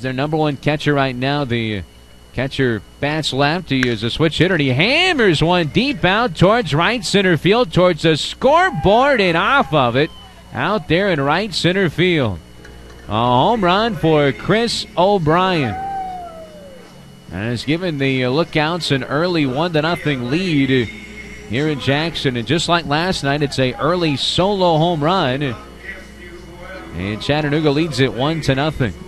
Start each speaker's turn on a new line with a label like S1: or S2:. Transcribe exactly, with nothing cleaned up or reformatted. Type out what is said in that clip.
S1: their number one catcher right now. The catcher bats left. He is a switch hitter, and he hammers one deep out towards right center field, towards the scoreboard and off of it, out there in right center field. A home run for Chris O'Brien. And has given the Lookouts an early one to nothing lead here in Jackson. And just like last night, it's a early solo home run. And Chattanooga leads it one to nothing.